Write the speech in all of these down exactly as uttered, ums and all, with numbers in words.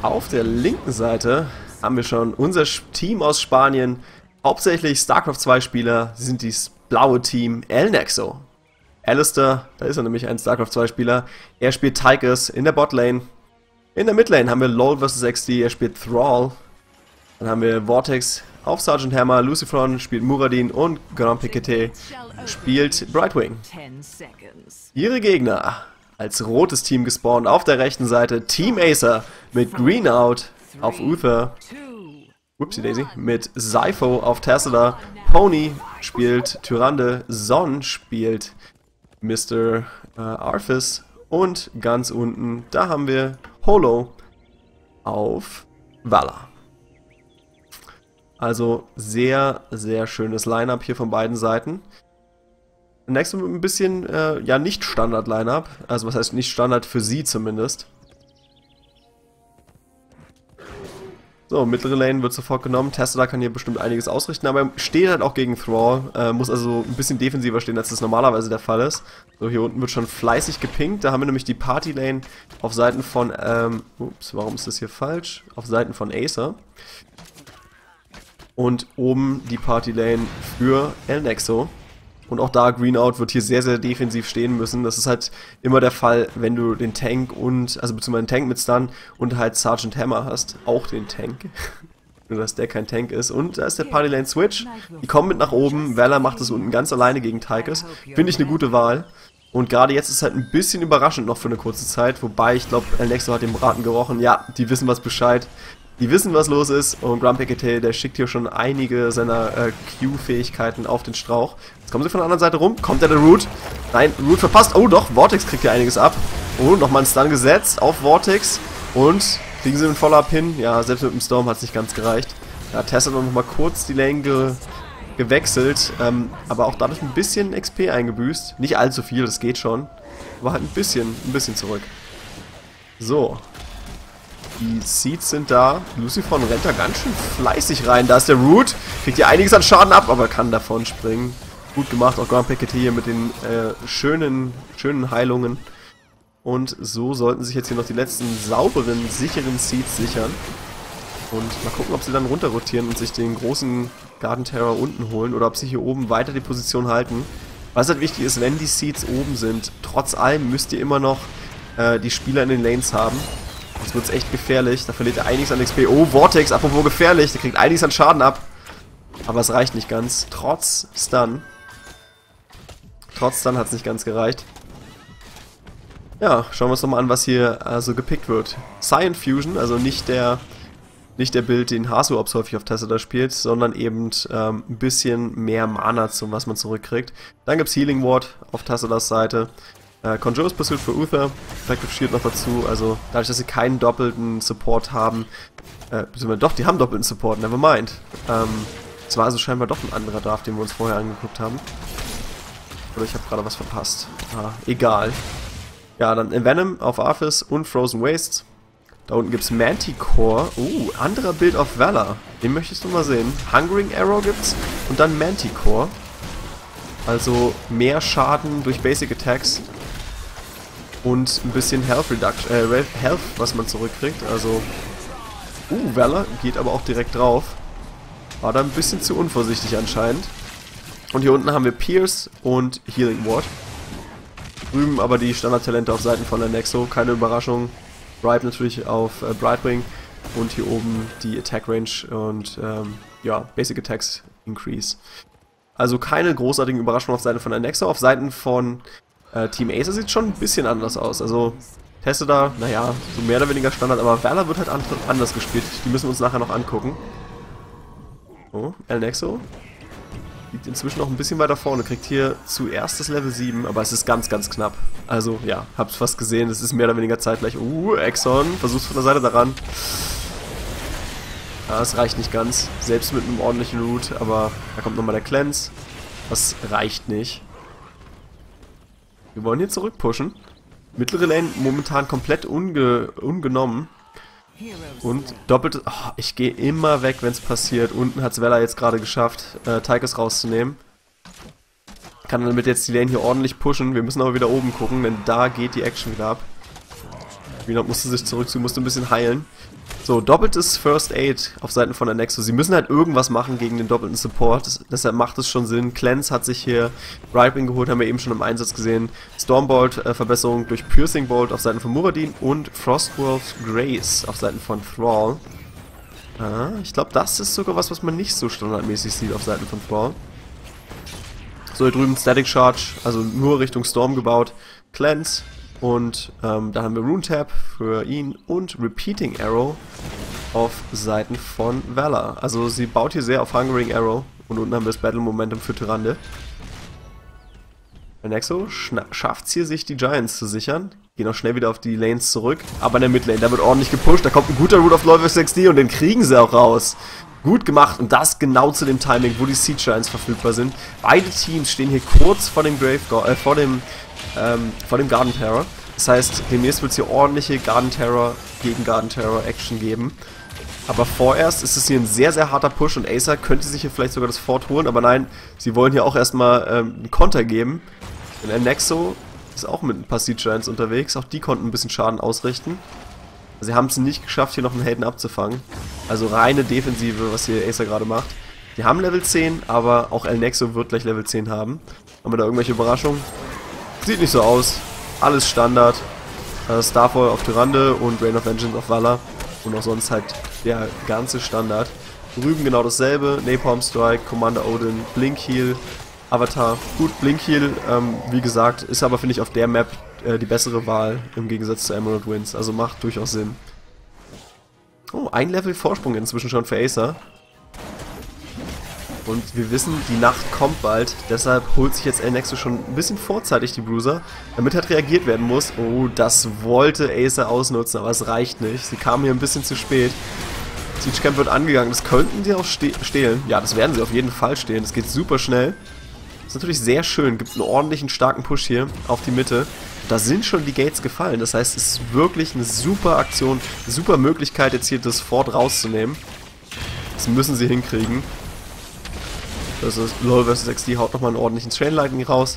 Auf der linken Seite haben wir schon unser Team aus Spanien. Hauptsächlich StarCraft zwei Spieler. Sie sind das blaue Team El Nexo. Alistair, da ist er nämlich ein StarCraft zwei Spieler. Er spielt Tychus in der Botlane. In der Midlane haben wir LoL versus. X D. Er spielt Thrall. Dann haben wir Vortex auf Sergeant Hammer. Lucifron spielt Muradin und Grand Piquete spielt Brightwing. Ihre Gegner als rotes Team gespawnt auf der rechten Seite. Team Acer mit Green Out auf Uther. Whoopsie Daisy. Mit Zypho auf Tesla. Pony spielt Tyrande. Son spielt Mister Äh, Arthas. Und ganz unten, da haben wir Holo auf Valor. Also sehr, sehr schönes Line-Up hier von beiden Seiten. Nächstes ein bisschen, äh, ja, nicht Standard-Line-Up. Also was heißt nicht Standard für sie zumindest. So, mittlere Lane wird sofort genommen. Tesla kann hier bestimmt einiges ausrichten, aber steht halt auch gegen Thrall. Äh, muss also ein bisschen defensiver stehen, als das normalerweise der Fall ist. So, hier unten wird schon fleißig gepinkt. Da haben wir nämlich die Party-Lane auf Seiten von, ähm, ups, warum ist das hier falsch? Auf Seiten von Acer. Und oben die Party-Lane für El Nexo. Und auch da, Greenout wird hier sehr, sehr defensiv stehen müssen. Das ist halt immer der Fall, wenn du den Tank und, also beziehungsweise den Tank mit Stun und halt Sergeant Hammer hast. Auch den Tank. Nur, dass der kein Tank ist. Und da ist der Partylane Switch. Die kommen mit nach oben. Valor macht es unten ganz alleine gegen Tychus. Finde ich eine gute Wahl. Und gerade jetzt ist es halt ein bisschen überraschend noch für eine kurze Zeit. Wobei, ich glaube, El Nexo hat den Braten gerochen. Ja, die wissen was Bescheid. Die wissen, was los ist. Und Grand Piquete, der schickt hier schon einige seiner äh, Q-Fähigkeiten auf den Strauch. Jetzt kommen sie von der anderen Seite rum. Kommt der der Root? Nein, Root verpasst. Oh doch, Vortex kriegt hier einiges ab. Oh, nochmal ein Stun gesetzt auf Vortex. Und kriegen sie einen Follow-up hin. Ja, selbst mit dem Storm hat es nicht ganz gereicht. Ja, Tess hat noch mal kurz die Lane ge gewechselt. Ähm, aber auch dadurch ein bisschen X P eingebüßt. Nicht allzu viel, das geht schon. Aber halt ein bisschen, ein bisschen zurück. So. Die Seeds sind da. Lucifron rennt da ganz schön fleißig rein. Da ist der Root. Kriegt hier einiges an Schaden ab, aber kann davon springen. Gut gemacht. Auch Grand Piquete hier mit den äh, schönen, schönen Heilungen. Und so sollten sich jetzt hier noch die letzten sauberen, sicheren Seeds sichern. Und mal gucken, ob sie dann runter rotieren und sich den großen Garden Terror unten holen. Oder ob sie hier oben weiter die Position halten. Was halt wichtig ist, wenn die Seeds oben sind, trotz allem müsst ihr immer noch äh, die Spieler in den Lanes haben. Sonst wird es echt gefährlich. Da verliert er einiges an X P. Oh, Vortex, apropos gefährlich. Der kriegt einiges an Schaden ab. Aber es reicht nicht ganz. Trotz Stun. Trotz Stun hat es nicht ganz gereicht. Ja, schauen wir uns doch mal an, was hier also gepickt wird. Cyan Fusion, also nicht der nicht der Bild, den Hasu-Ops häufig auf Tesla spielt, sondern eben ähm, ein bisschen mehr Mana, zum was man zurückkriegt. Dann gibt es Healing Ward auf Teslas Seite. Äh, Conjure's Pursuit für Uther, Effective Shield noch dazu, also dadurch, dass sie keinen doppelten Support haben, äh, beziehungsweise doch, die haben doppelten Support, never mind. Ähm, es war also scheinbar doch ein anderer Draft, den wir uns vorher angeguckt haben. Oder ich habe gerade was verpasst. Ah, egal. Ja, dann Venom auf Arthas und Frozen Wastes. Da unten gibt es Manticore. Uh, anderer Bild auf Valor. Den möchtest du mal sehen. Hungering Arrow gibt's und dann Manticore. Also mehr Schaden durch Basic Attacks. Und ein bisschen Health Reduction, äh, Health, was man zurückkriegt. Also, uh, Valor geht aber auch direkt drauf. War da ein bisschen zu unvorsichtig anscheinend. Und hier unten haben wir Pierce und Healing Ward. Drüben aber die Standardtalente auf Seiten von der Nexo. Keine Überraschung. Bribe natürlich auf äh, Brightwing. Und hier oben die Attack Range und ähm, ja, Basic Attacks Increase. Also keine großartigen Überraschungen auf Seiten von der Nexo. Auf Seiten von äh, Team Acer sieht schon ein bisschen anders aus. Also Teste da, naja, so mehr oder weniger Standard, aber Valor wird halt anders gespielt. Die müssen wir uns nachher noch angucken. Oh, El Nexo liegt inzwischen noch ein bisschen weiter vorne, kriegt hier zuerst das Level sieben, aber es ist ganz, ganz knapp. Also, ja, hab's fast gesehen, es ist mehr oder weniger zeitgleich. Uh, Exxon, versuch's von der Seite daran. Ja, es reicht nicht ganz, selbst mit einem ordentlichen Root, aber da kommt nochmal der Cleanse. Das reicht nicht. Wir wollen hier zurückpushen. Mittlere Lane momentan komplett unge ungenommen. Und doppelt... Oh, ich gehe immer weg, wenn es passiert. Unten hat es Valor jetzt gerade geschafft, äh, Tychus rauszunehmen. Kann damit jetzt die Lane hier ordentlich pushen. Wir müssen aber wieder oben gucken, denn da geht die Action wieder ab. Greenout musste sich zurückziehen, musste ein bisschen heilen. So, doppeltes First Aid auf Seiten von der Nexus. Sie müssen halt irgendwas machen gegen den doppelten Support. Das, deshalb macht es schon Sinn. Cleanse hat sich hier Riping geholt, haben wir eben schon im Einsatz gesehen. Stormbolt, äh, Verbesserung durch Piercing Bolt auf Seiten von Muradin und Frostwolf's Grace auf Seiten von Thrall. Ah, ich glaube, das ist sogar was, was man nicht so standardmäßig sieht auf Seiten von Thrall. So, hier drüben Static Charge, also nur Richtung Storm gebaut. Cleanse. Und ähm, da haben wir Rune Tap für ihn und Repeating Arrow auf Seiten von Valor. Also sie baut hier sehr auf Hungering Arrow. Und unten haben wir das Battle Momentum für Tyrande. Der Nexo schafft es hier, sich die Giants zu sichern. Gehen auch schnell wieder auf die Lanes zurück. Aber in der Midlane, da wird ordentlich gepusht. Da kommt ein guter Root of Level sechs D und den kriegen sie auch raus. Gut gemacht und das genau zu dem Timing, wo die Siege Giants verfügbar sind. Beide Teams stehen hier kurz vor dem Grave äh, vor dem ähm, vor dem Garden Terror. Das heißt, demnächst wird es hier ordentliche Garden Terror gegen Garden Terror Action geben. Aber vorerst ist es hier ein sehr, sehr harter Push und Acer könnte sich hier vielleicht sogar das Fort holen. Aber nein, sie wollen hier auch erstmal ähm, einen Konter geben. Denn der Nexo ist auch mit ein paar Siege Giants unterwegs. Auch die konnten ein bisschen Schaden ausrichten. Sie haben es nicht geschafft, hier noch einen Helden abzufangen. Also reine Defensive, was hier Acer gerade macht. Die haben Level zehn, aber auch El Nexo wird gleich Level zehn haben. Haben wir da irgendwelche Überraschungen? Sieht nicht so aus. Alles Standard. Äh, Starfall auf Tyrande und Rain of Vengeance auf Valor. Und auch sonst halt der ganze Standard. Drüben genau dasselbe. Napalm Strike, Commander Odin, Blink Heal, Avatar. Gut, Blink Heal, ähm, wie gesagt, ist aber, finde ich, auf der Map äh, die bessere Wahl im Gegensatz zu Emerald Winds. Also macht durchaus Sinn. Oh, ein Level Vorsprung inzwischen schon für Acer. Und wir wissen, die Nacht kommt bald, deshalb holt sich jetzt El Nexo schon ein bisschen vorzeitig die Bruiser, damit halt reagiert werden muss. Oh, das wollte Acer ausnutzen, aber es reicht nicht. Sie kamen hier ein bisschen zu spät. Siege Camp wird angegangen, das könnten sie auch ste stehlen. Ja, das werden sie auf jeden Fall stehlen, das geht super schnell. Das ist natürlich sehr schön, gibt einen ordentlichen, starken Push hier auf die Mitte. Da sind schon die Gates gefallen, das heißt, es ist wirklich eine super Aktion, eine super Möglichkeit, jetzt hier das Fort rauszunehmen. Das müssen sie hinkriegen. Also LoL versus X D haut nochmal einen ordentlichen Chain Lightning raus.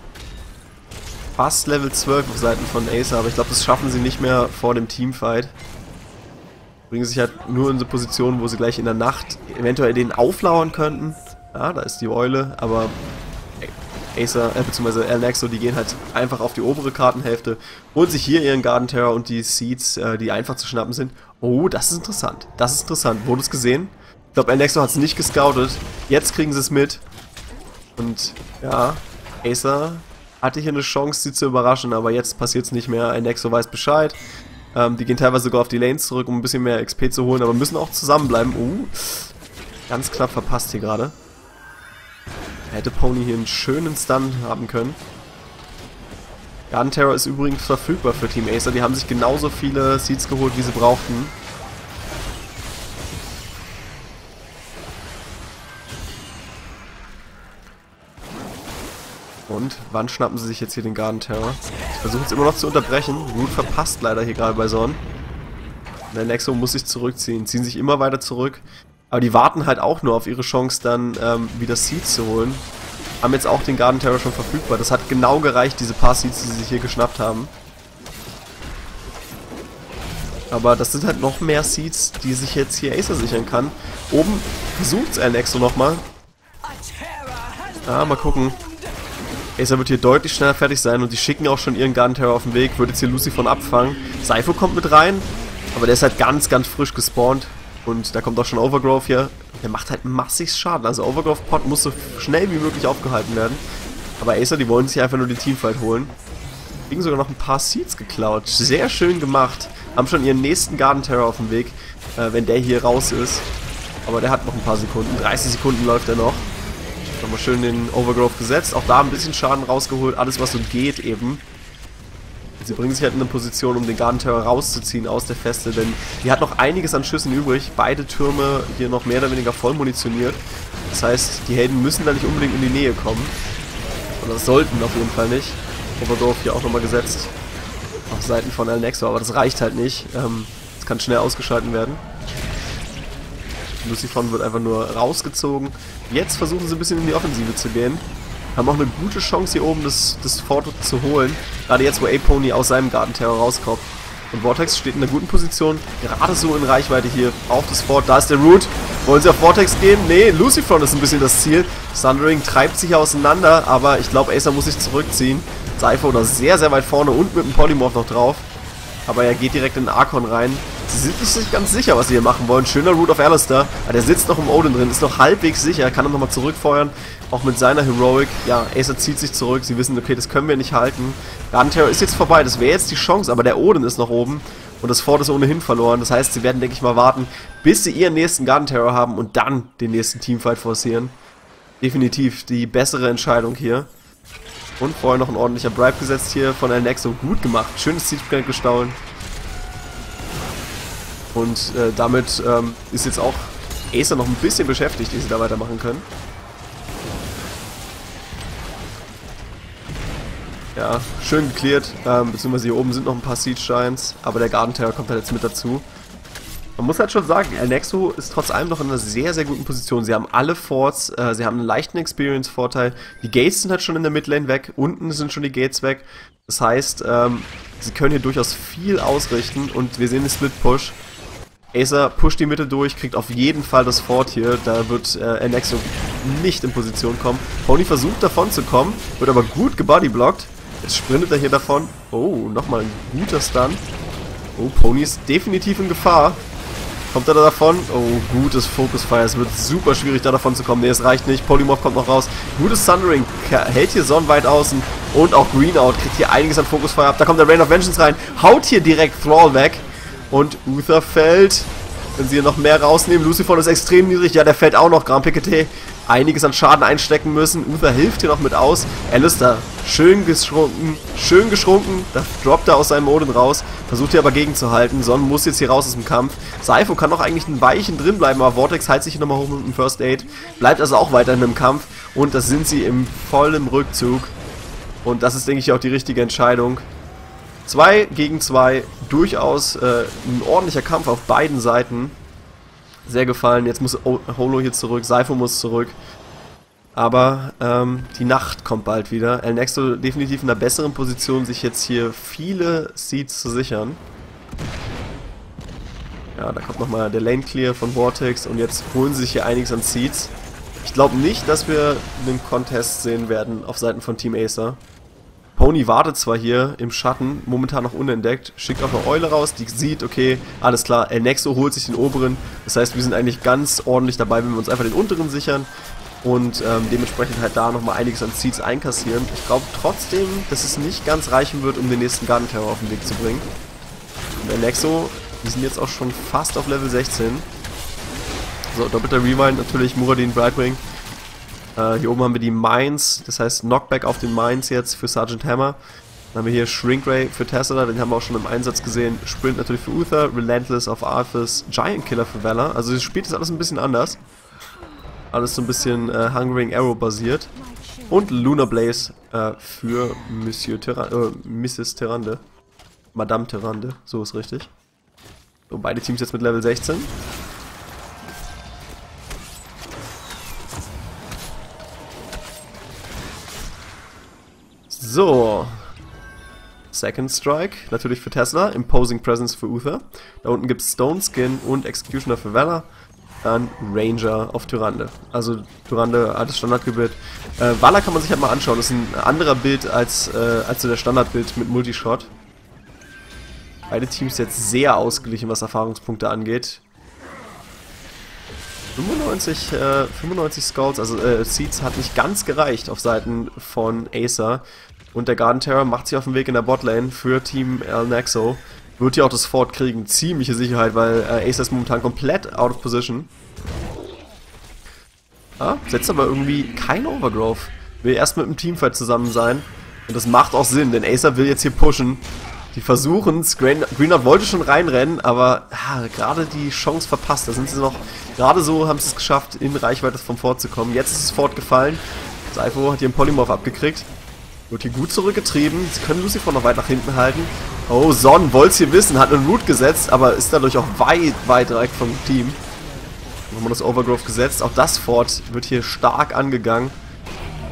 Fast Level zwölf auf Seiten von Acer, aber ich glaube, das schaffen sie nicht mehr vor dem Teamfight. Bringen sich halt nur in so Positionen, wo sie gleich in der Nacht eventuell den auflauern könnten. Ja, da ist die Eule, aber Acer, äh, beziehungsweise El Nexo, die gehen halt einfach auf die obere Kartenhälfte, holen sich hier ihren Garden Terror und die Seeds, äh, die einfach zu schnappen sind. Oh, das ist interessant. Das ist interessant. Wurde es gesehen? Ich glaube, El Nexo hat es nicht gescoutet. Jetzt kriegen sie es mit. Und ja, Acer hatte hier eine Chance, sie zu überraschen, aber jetzt passiert es nicht mehr. El Nexo weiß Bescheid. Ähm, die gehen teilweise sogar auf die Lanes zurück, um ein bisschen mehr X P zu holen, aber müssen auch zusammenbleiben. Uh, ganz knapp verpasst hier gerade. Hätte Pony hier einen schönen Stun haben können. Garden Terror ist übrigens verfügbar für Team Acer. Die haben sich genauso viele Seeds geholt, wie sie brauchten. Und wann schnappen sie sich jetzt hier den Garden Terror? Ich versuche es immer noch zu unterbrechen. Root verpasst leider hier gerade bei Son. Der Nexo muss sich zurückziehen. Ziehen sich immer weiter zurück. Aber die warten halt auch nur auf ihre Chance, dann ähm, wieder Seeds zu holen. Haben jetzt auch den Garden Terror schon verfügbar. Das hat genau gereicht, diese paar Seeds, die sie sich hier geschnappt haben. Aber das sind halt noch mehr Seeds, die sich jetzt hier Acer sichern kann. Oben versucht es El Nexo nochmal. Ah, mal gucken. Acer wird hier deutlich schneller fertig sein und die schicken auch schon ihren Garden Terror auf den Weg. Wird jetzt hier Lucy von abfangen. Sypho kommt mit rein, aber der ist halt ganz, ganz frisch gespawnt. Und da kommt auch schon Overgrowth hier. Der macht halt massig Schaden. Also Overgrowth Pot muss so schnell wie möglich aufgehalten werden. Aber Acer, die wollen sich einfach nur den Teamfight holen. Kriegen sogar noch ein paar Seeds geklaut. Sehr schön gemacht. Haben schon ihren nächsten Garden Terror auf dem Weg, äh, wenn der hier raus ist. Aber der hat noch ein paar Sekunden. dreißig Sekunden läuft er noch. Nochmal schön den Overgrowth gesetzt. Auch da ein bisschen Schaden rausgeholt. Alles, was so geht eben. Sie bringen sich halt in eine Position, um den Garden Terror rauszuziehen aus der Feste, denn die hat noch einiges an Schüssen übrig. Beide Türme hier noch mehr oder weniger voll munitioniert. Das heißt, die Helden müssen da nicht unbedingt in die Nähe kommen. Oder sollten auf jeden Fall nicht. Overdorf hier auch nochmal gesetzt. Auf Seiten von El Nexo, aber das reicht halt nicht. Ähm, das kann schnell ausgeschalten werden. Lucifon wird einfach nur rausgezogen. Jetzt versuchen sie ein bisschen in die Offensive zu gehen. Haben auch eine gute Chance hier oben das, das Fort zu holen. Gerade jetzt, wo A-Pony aus seinem Garden Terror rauskommt. Und Vortex steht in einer guten Position, gerade so in Reichweite hier auf das Fort. Da ist der Root. Wollen sie auf Vortex gehen? Nee, Lucifron ist ein bisschen das Ziel. Sundering treibt sich auseinander, aber ich glaube, Acer muss sich zurückziehen. Cypher da sehr, sehr weit vorne und mit dem Polymorph noch drauf. Aber er geht direkt in den Archon rein. Sie sind nicht ganz sicher, was sie hier machen wollen. Schöner Root auf Alistair. Aber der sitzt noch im Odin drin, ist noch halbwegs sicher. Kann er nochmal zurückfeuern. Auch mit seiner Heroic. Ja, Acer zieht sich zurück. Sie wissen, okay, das können wir nicht halten. Garden Terror ist jetzt vorbei. Das wäre jetzt die Chance. Aber der Odin ist noch oben. Und das Fort ist ohnehin verloren. Das heißt, sie werden, denke ich mal, warten, bis sie ihren nächsten Garden Terror haben und dann den nächsten Teamfight forcieren. Definitiv die bessere Entscheidung hier. Und vorher noch ein ordentlicher Bribe gesetzt hier von Elnexo. Gut gemacht. Schönes Siege gestohlen. Und äh, damit ähm, ist jetzt auch Acer noch ein bisschen beschäftigt, die sie da weitermachen können. Ja, schön geklärt. Ähm, beziehungsweise hier oben sind noch ein paar Siege Giants. Aber der Garden Terror kommt halt jetzt mit dazu. Man muss halt schon sagen, Elnexo ist trotz allem noch in einer sehr, sehr guten Position. Sie haben alle Forts, äh, sie haben einen leichten Experience-Vorteil. Die Gates sind halt schon in der Midlane weg, unten sind schon die Gates weg. Das heißt, ähm, sie können hier durchaus viel ausrichten und wir sehen den Split-Push. Acer pusht die Mitte durch, kriegt auf jeden Fall das Fort hier. Da wird äh, Elnexo nicht in Position kommen. Pony versucht davon zu kommen, wird aber gut gebodyblockt. Jetzt sprintet er hier davon. Oh, nochmal ein guter Stun. Oh, Pony ist definitiv in Gefahr. Kommt er da davon? Oh, gutes Focus Fire. Es wird super schwierig, da davon zu kommen. Ne, es reicht nicht. Polymorph kommt noch raus. Gutes Sundering. Hält hier Son weit außen. Und auch Greenout kriegt hier einiges an Focus Fire ab. Da kommt der Rain of Vengeance rein. Haut hier direkt Thrall weg. Und Uther fällt. Wenn sie hier noch mehr rausnehmen. Lucifron ist extrem niedrig. Ja, der fällt auch noch. Grand Piquete. Einiges an Schaden einstecken müssen. Uther hilft hier noch mit aus. Alistair schön geschrunken. Schön geschrunken. Da droppt er aus seinem Odin raus. Versucht hier aber gegenzuhalten. Son muss jetzt hier raus aus dem Kampf. Cypher kann noch eigentlich ein Weichen drin bleiben. Aber Vortex heilt sich hier nochmal hoch mit dem First Aid. Bleibt also auch weiterhin im Kampf. Und das sind sie im vollen Rückzug. Und das ist, denke ich, auch die richtige Entscheidung. Zwei gegen zwei. Durchaus äh, ein ordentlicher Kampf auf beiden Seiten. Sehr gefallen. Jetzt muss Holo hier zurück. Cypher muss zurück. Aber ähm, die Nacht kommt bald wieder. Elnexo definitiv in einer besseren Position, sich jetzt hier viele Seeds zu sichern. Ja, da kommt nochmal der Lane Clear von Vortex und jetzt holen sie sich hier einiges an Seeds. Ich glaube nicht, dass wir einen Contest sehen werden auf Seiten von Team Acer. Pony wartet zwar hier im Schatten, momentan noch unentdeckt, schickt auch eine Eule raus, die sieht, okay, alles klar, Elnexo holt sich den oberen. Das heißt, wir sind eigentlich ganz ordentlich dabei, wenn wir uns einfach den unteren sichern. Und ähm, dementsprechend halt da nochmal einiges an Seeds einkassieren. Ich glaube trotzdem, dass es nicht ganz reichen wird, um den nächsten Garden Terror auf den Weg zu bringen. Und Elnexo, die sind jetzt auch schon fast auf Level sechzehn. So, doppelter Rewind natürlich, Muradin, Brightwing. Äh, hier oben haben wir die Mines, das heißt Knockback auf den Mines jetzt für Sergeant Hammer. Dann haben wir hier Shrink Ray für Tesla, den haben wir auch schon im Einsatz gesehen. Sprint natürlich für Uther, Relentless auf Arthas, Giant Killer für Valor. Also das spielt das alles ein bisschen anders. Alles so ein bisschen äh, Hungering Arrow basiert. Und Lunar Blaze äh, für Monsieur Terra äh, Misses Terrande. Madame Terrande, so ist richtig. So, beide Teams jetzt mit Level sechzehn. So. Second Strike, natürlich für Tesla. Imposing Presence für Uther. Da unten gibt es Stone Skin und Executioner für Valor. Dann Ranger auf Tyrande. Also Tyrande hat das Standardgebild. Äh, Valor kann man sich halt mal anschauen. Das ist ein anderer Bild als, äh, als so der Standardbild mit Multishot. Beide Teams jetzt sehr ausgeglichen, was Erfahrungspunkte angeht. fünfundneunzig, äh, fünfundneunzig Scouts, also äh, Seeds hat nicht ganz gereicht auf Seiten von Acer. Und der Garden Terror macht sich auf den Weg in der Botlane für Team Elnexo. Wird hier auch das Fort kriegen, ziemliche Sicherheit, weil äh, Acer ist momentan komplett out of position. Ah, setzt aber irgendwie kein Overgrowth. Will erst mit dem Teamfight zusammen sein. Und das macht auch Sinn, denn Acer will jetzt hier pushen. Die versuchen es, Greenout wollte schon reinrennen, aber ah, gerade die Chance verpasst. Da sind sie noch, gerade so haben sie es geschafft, in Reichweite vom Fort zu kommen. Jetzt ist das Fort gefallen. Cypher hat hier einen Polymorph abgekriegt. Wird hier gut zurückgetrieben. Sie können Lucifron noch weit nach hinten halten. Oh, Son wollte es hier wissen, hat einen Root gesetzt, aber ist dadurch auch weit, weit direkt vom Team. Nochmal das Overgrowth gesetzt. Auch das Fort wird hier stark angegangen.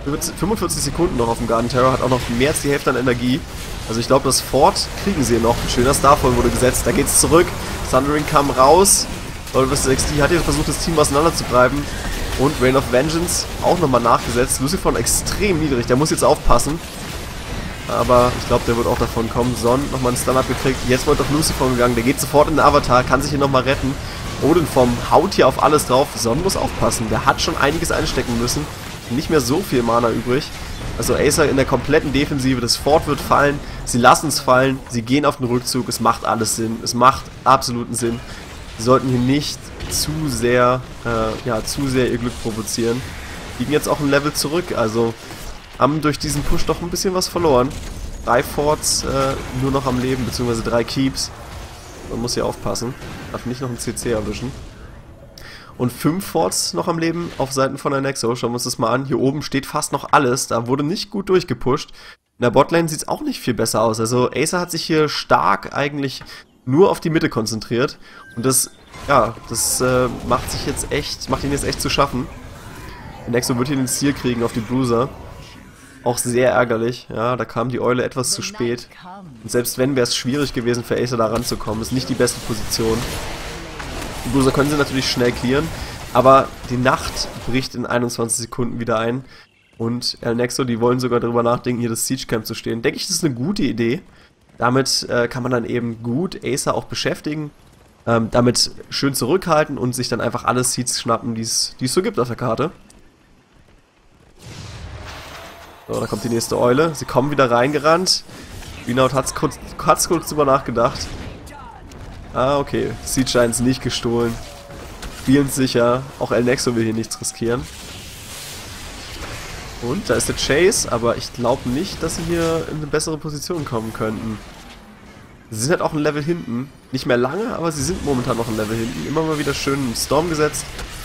fünfundvierzig Sekunden noch auf dem Garden Terror, hat auch noch mehr als die Hälfte an Energie. Also ich glaube, das Fort kriegen sie noch. Ein schöner Starfall wurde gesetzt, da geht's zurück. Thundering kam raus. Lolvus X D hat jetzt versucht, das Team auseinanderzutreiben. Und Rain of Vengeance auch nochmal nachgesetzt. Lucifer extrem niedrig, der muss jetzt aufpassen. Aber ich glaube, der wird auch davon kommen. Son nochmal einen Stun abgekriegt. Jetzt wird doch Lucifer gegangen, der geht sofort in den Avatar, kann sich hier nochmal retten. Odin vom haut hier auf alles drauf. Son muss aufpassen, der hat schon einiges einstecken müssen. Nicht mehr so viel Mana übrig. Also Acer in der kompletten Defensive, das Fort wird fallen, sie lassen es fallen, sie gehen auf den Rückzug, es macht alles Sinn, es macht absoluten Sinn. Sie sollten hier nicht zu sehr, äh, ja, zu sehr ihr Glück provozieren. Liegen jetzt auch ein Level zurück, also haben durch diesen Push doch ein bisschen was verloren. Drei Forts äh, nur noch am Leben, beziehungsweise drei Keeps. Man muss hier aufpassen, darf nicht noch ein C C erwischen. Und fünf Forts noch am Leben auf Seiten von der Nexo. Schauen wir uns das mal an. Hier oben steht fast noch alles. Da wurde nicht gut durchgepusht. In der Botlane sieht es auch nicht viel besser aus. Also Acer hat sich hier stark eigentlich nur auf die Mitte konzentriert. Und das, ja, das äh, macht sich jetzt echt, macht ihn jetzt echt zu schaffen. Der Nexo wird hier den Ziel kriegen auf die Bruiser. Auch sehr ärgerlich. Ja, da kam die Eule etwas zu spät. Und selbst wenn, wäre es schwierig gewesen für Acer da ranzukommen. Ist nicht die beste Position. Die Bruiser können sie natürlich schnell clearen, aber die Nacht bricht in einundzwanzig Sekunden wieder ein und El Nexo, die wollen sogar darüber nachdenken, hier das Siege Camp zu stehen. Denke ich, das ist eine gute Idee. Damit äh, kann man dann eben gut Acer auch beschäftigen, ähm, damit schön zurückhalten und sich dann einfach alle Seeds schnappen, die es so gibt auf der Karte. So, da kommt die nächste Eule. Sie kommen wieder reingerannt. Greenout hat kurz, hat's kurz drüber nachgedacht. Ah, okay. Siege Giants nicht gestohlen. Spielen sicher. Auch El Nexo will hier nichts riskieren. Und da ist der Chase, aber ich glaube nicht, dass sie hier in eine bessere Position kommen könnten. Sie sind halt auch ein Level hinten. Nicht mehr lange, aber sie sind momentan noch ein Level hinten. Immer mal wieder schön einen Storm gesetzt.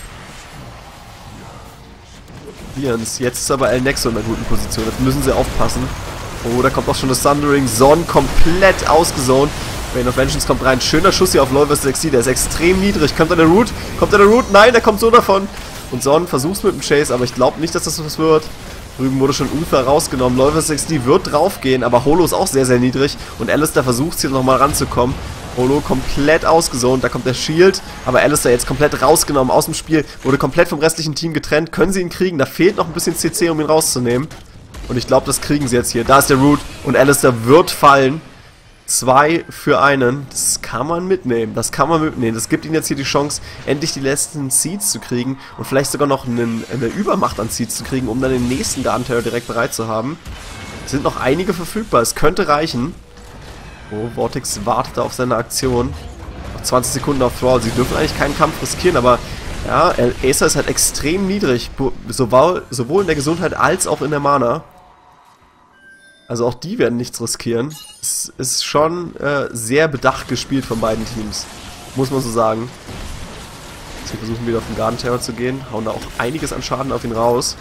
Jetzt ist aber El Nexo in einer guten Position. Jetzt müssen sie aufpassen. Oh, da kommt auch schon das Thundering. Son komplett ausgezont. Rain of Vengeance kommt rein. Schöner Schuss hier auf Lolvus X D. Der ist extrem niedrig. Kommt an der Root? Kommt an der Root? Nein, der kommt so davon. Und Son versucht mit dem Chase, aber ich glaube nicht, dass das was wird. Drüben wurde schon Ulfa rausgenommen. Lolvus X D wird draufgehen, aber Holo ist auch sehr, sehr niedrig. Und Alistair versucht hier nochmal ranzukommen. Holo komplett ausgezont. Da kommt der Shield, aber Alistair jetzt komplett rausgenommen aus dem Spiel. Wurde komplett vom restlichen Team getrennt. Können sie ihn kriegen? Da fehlt noch ein bisschen C C, um ihn rauszunehmen. Und ich glaube, das kriegen sie jetzt hier. Da ist der Root und Alistair wird fallen. Zwei für einen, das kann man mitnehmen, das kann man mitnehmen. Das gibt ihnen jetzt hier die Chance, endlich die letzten Seeds zu kriegen und vielleicht sogar noch einen, eine Übermacht an Seeds zu kriegen, um dann den nächsten Garden Terror direkt bereit zu haben. Es sind noch einige verfügbar, es könnte reichen. Oh, Vortex wartet auf seine Aktion. Noch zwanzig Sekunden auf Thrall, sie dürfen eigentlich keinen Kampf riskieren, aber ja, Acer ist halt extrem niedrig, sowohl, sowohl in der Gesundheit als auch in der Mana. Also auch die werden nichts riskieren. Es ist schon äh, sehr bedacht gespielt von beiden Teams. Muss man so sagen. Sie versuchen wieder auf den Garden Terror zu gehen. Hauen da auch einiges an Schaden auf ihn raus.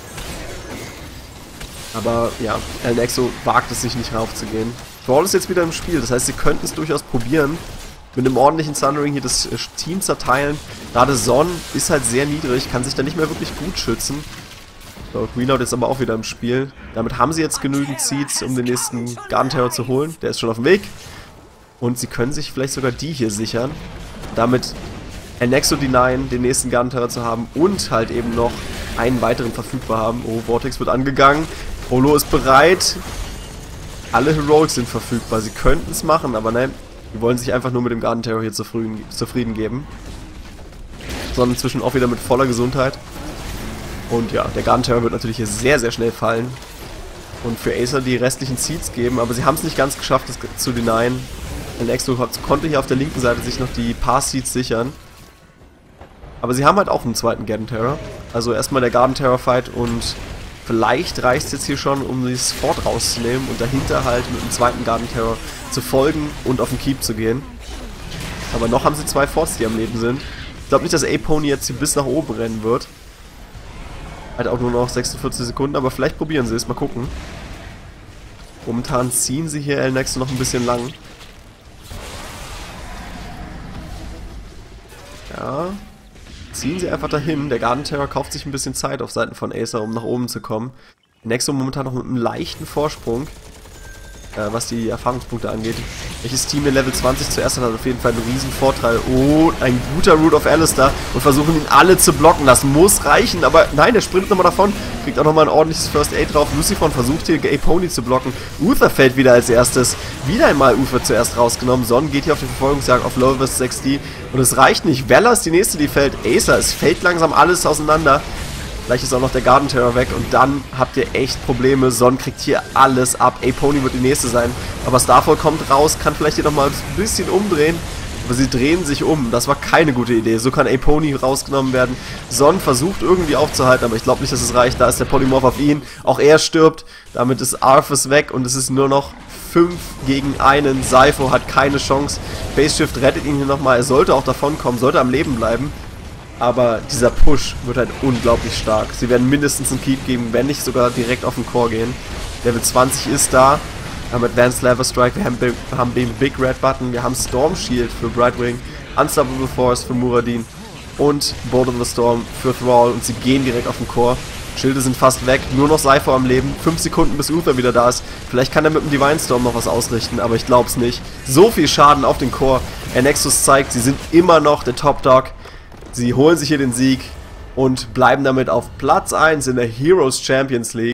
Aber ja, El Nexo wagt es sich nicht raufzugehen. Thrall ist jetzt wieder im Spiel. Das heißt, sie könnten es durchaus probieren. Mit einem ordentlichen Thundering hier das Team zerteilen. Gerade Son ist halt sehr niedrig. Kann sich da nicht mehr wirklich gut schützen. So, Greenout ist aber auch wieder im Spiel. Damit haben sie jetzt genügend Seeds, um den nächsten Garden Terror zu holen. Der ist schon auf dem Weg. Und sie können sich vielleicht sogar die hier sichern. Damit El Nexo denyen, den nächsten Garden Terror zu haben. Und halt eben noch einen weiteren verfügbar haben. Oh, Vortex wird angegangen. Holo ist bereit. Alle Heroics sind verfügbar. Sie könnten es machen, aber nein. Die wollen sich einfach nur mit dem Garden Terror hier zufrieden, zufrieden geben. Sondern inzwischen auch wieder mit voller Gesundheit. Und ja, der Garden Terror wird natürlich hier sehr, sehr schnell fallen. Und für Acer die restlichen Seeds geben, aber sie haben es nicht ganz geschafft, das zu denyen. El Nexo konnte hier auf der linken Seite sich noch die paar Seeds sichern. Aber sie haben halt auch einen zweiten Garden Terror. Also erstmal der Garden Terror Fight und vielleicht reicht es jetzt hier schon, um dieses Fort rauszunehmen und dahinter halt mit dem zweiten Garden Terror zu folgen und auf den Keep zu gehen. Aber noch haben sie zwei Forts, die am Leben sind. Ich glaube nicht, dass A-Pony jetzt hier bis nach oben rennen wird. Halt auch nur noch sechsundvierzig Sekunden, aber vielleicht probieren sie es, mal gucken. Momentan ziehen sie hier El Nexo noch ein bisschen lang. Ja. ziehen sie einfach dahin. Der Garden Terror kauft sich ein bisschen Zeit auf Seiten von Acer, um nach oben zu kommen. Nexo momentan noch mit einem leichten Vorsprung, äh, was die Erfahrungspunkte angeht. Welches Team in Level zwanzig zuerst hat, hat auf jeden Fall einen riesen Vorteil. Oh, ein guter Root of Alistar und versuchen ihn alle zu blocken. Das muss reichen, aber nein, der sprintet nochmal davon. Kriegt auch nochmal ein ordentliches First Aid drauf. Lucifon versucht hier Gay Pony zu blocken. Uther fällt wieder als erstes. Wieder einmal Uther zuerst rausgenommen. Son geht hier auf die Verfolgungsjagd auf Low versus sechs D. Und es reicht nicht. Vela ist die nächste, die fällt. Acer, es fällt langsam alles auseinander. Gleich ist auch noch der Garden Terror weg und dann habt ihr echt Probleme. Son kriegt hier alles ab. A-Pony wird die nächste sein. Aber Starfall kommt raus, kann vielleicht hier nochmal ein bisschen umdrehen. Aber sie drehen sich um. Das war keine gute Idee. So kann A-Pony rausgenommen werden. Son versucht irgendwie aufzuhalten, aber ich glaube nicht, dass es reicht. Da ist der Polymorph auf ihn. Auch er stirbt. Damit ist Arthas weg und es ist nur noch fünf gegen einen. Sypho hat keine Chance. Base Shift rettet ihn hier nochmal. Er sollte auch davon kommen, sollte am Leben bleiben. Aber dieser Push wird halt unglaublich stark. Sie werden mindestens einen Keep geben, wenn nicht sogar direkt auf den Core gehen. Level zwanzig ist da. Wir haben Advanced Lava Strike, wir haben, wir haben den Big Red Button, wir haben Storm Shield für Brightwing, Unstoppable Force für Muradin und Bolt of the Storm für Thrall und sie gehen direkt auf den Core. Schilde sind fast weg, nur noch Sypho am Leben. fünf Sekunden bis Uther wieder da ist. Vielleicht kann er mit dem Divine Storm noch was ausrichten, aber ich glaub's nicht. So viel Schaden auf den Core. Nexus zeigt, sie sind immer noch der Top Dog. Sie holen sich hier den Sieg und bleiben damit auf Platz eins in der Heroes Champions League.